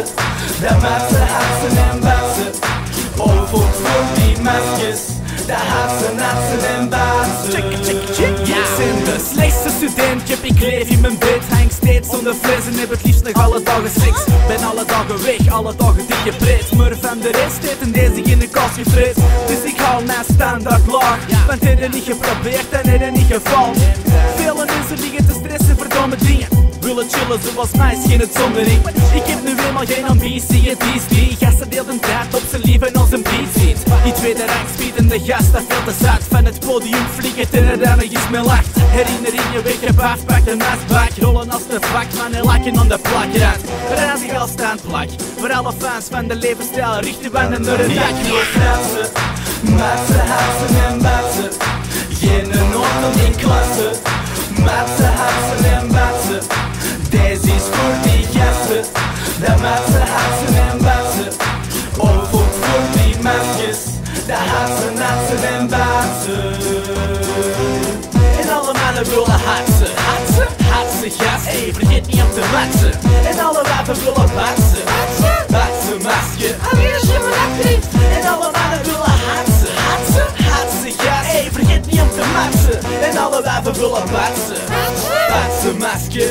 de mensen hatsen en batsen. Overal voor die maskers, de hatsen, natsen en batsen. Ik ben de slechtste student, ik leef in mijn bed. Hang steeds zonder fles en heb het liefst nog alle dagen seks. Ben alle dagen weg, alle dagen dik gepreid. Murf en de rest eten deze in de kast gefreed. Dus ik haal mijn standaard laag, want heb je niet geprobeerd en heb je niet gevallen. Vele mensen liggen te stressen voor domme dingen. Willen chillen zoals mij is geen uitzondering. Ik heb nu eenmaal geen ambitie, het is die gasten deel de tijd op zijn lief en als een beat ziet. Die tweede rang spiedende gast, dat veel te zat. Van het podium vliegen ten uiteindelijk is mijn lacht. Herinneringen weggebaafd, pak de nasbak. Rollen als de vakman en lakken aan de plakrand. Razig als standplak, voor alle fans van de levensstijl richten we een door het dak. Ik wil fratsen, matsen, hatsen en batsen. Geen noten in klasse, matsen, hatsen en batsen. Deze is voor die gasten, de matsen, hatsen en batsen. Of ook voor die maskers, de hatsen, natsen en batsen. En alle mannen willen hatsen, hatsen, hatsen, gas. Hey, vergeet niet om te matsen. En alle wapen willen batsen, hatsen, batsen, masker. En alle mannen willen hatsen, hatsen, hatsen, gas. Hey, vergeet niet om te matsen. En alle wapen willen batsen, batsen, masker.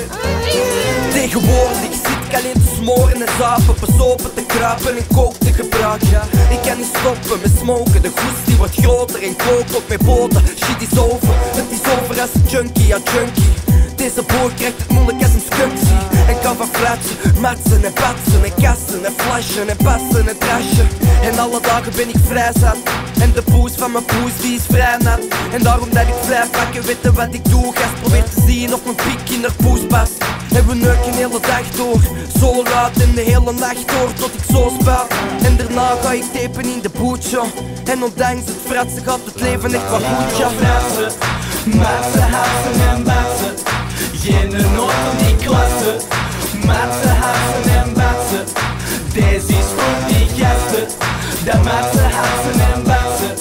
Tegenwoordig zit ik alleen te smoren en zapen, besopen te kruipen en kook te gebruiken. Ik kan niet stoppen met smoken, de goestie wordt groter en kook op mijn boten. Shit is over, het is over als een junkie, ja junkie. Deze boer krijgt het moeilijk als een skunk zie. En kan van flatsen, matsen en batsen en kassen en flashen en passen en trashen. En alle dagen ben ik vrij zat. En de poes van mijn poes die is vrij nat. En daarom dat ik blijf pakken, weten wat ik doe. Gast probeert te zien of mijn pik in haar poes past. En we neuken de hele dag door, zo luid en de hele nacht door tot ik zo spuit. En daarna ga ik tapen in de boetje. En ondanks het fratsen gaat het leven echt wat goed, ja. Fratsen, matsen, hatsen en batsen. Geen noten in klasse, matsen, hatsen en batsen. Deze is voor die gasten, de matsen, hatsen en batsen.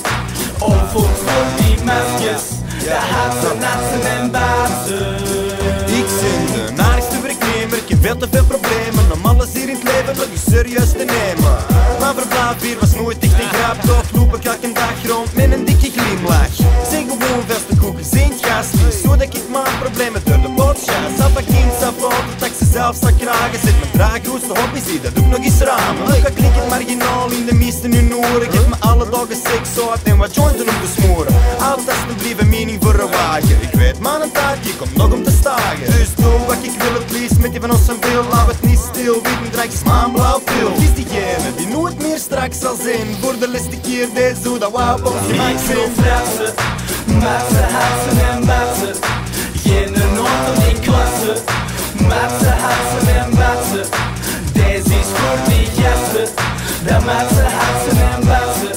Of ook voor die maskers, de hatsen, natsen en batsen. Ik ben de narigste werknemer, ik heb veel te veel problemen om alles hier in het leven nog eens serieus te nemen. Maar verblijf hier was nooit echt een grap, toch loop ik elke dag rond met een dikke glimlach. Zijn gewoon vaste koeken, zijn gasties, zodat ik mijn problemen door de pot schaas. Zelf een kind, zelf auto, taxi, zelf sta kragen. Zet mijn draaggrootste hobby, zie dat doe ik nog eens ramen. Ook al klinkt het marginaal in de meeste hun oren, geef me alle dagen seks uit en wat jointen om te smoren. Altijd alsjeblieft een mening voor een wagen. Ik weet maar een taakje komt nog om te stagen. Dus doe wat ik wil, het liefst met die van ons en veel. Laat het niet stil, wit en drank is mijn blauw pil. Het is diegene die nooit meer straks zal zijn. Voor de laatste keer deze zo dat wauw op je maakt Ik wil fratsen, matsen, hatsen en batsen. Geen noten in klasse, matsen, hatsen en batsen. Deze is voor die gasten, de matsen, hatsen en batsen.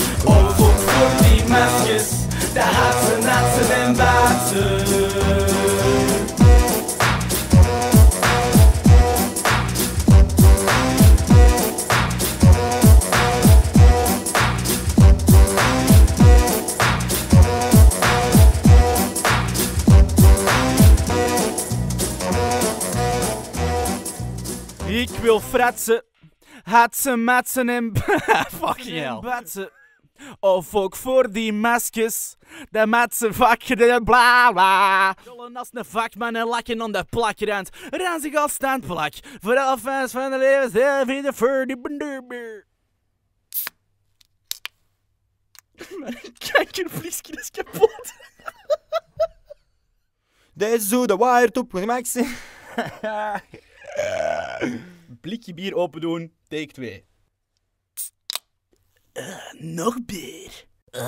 Of ook voor die maskers, de hatsen, natsen en batsen. Ik wil fratsen, hatsen, matsen en fucking hell. Batsen. Of ook voor die maskers, de matsen vakken de bla bla. Rollen als een vakman en lakken aan de plakrand. Ranzig als standplak, voor alle fans van de levensstijl vind de furdy benderbeer. Mijn kankervliesje is kapot. Deze zo de waaiert op gemak zijn. Blikje bier open doen, take 2. Nog bier.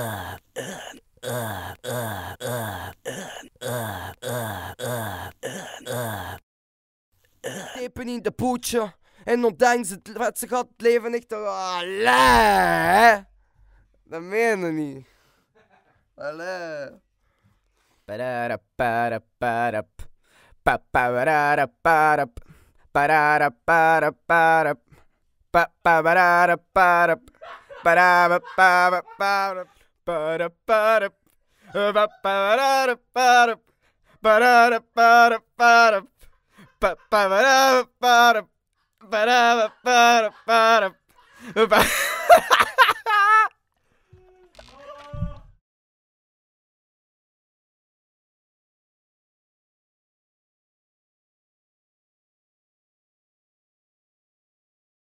Tapen in de poetje. En ondanks het wat ze gaat het leven echt... Allee! Dat meen je niet. Allee. Pararaparap. Papararaparap. Pararaparap. Papararaparap. Pararaparap. Paraparap. Papararaparap. Pararaparap. Papararaparap. Ba-da-ba-ba-da-ba-da.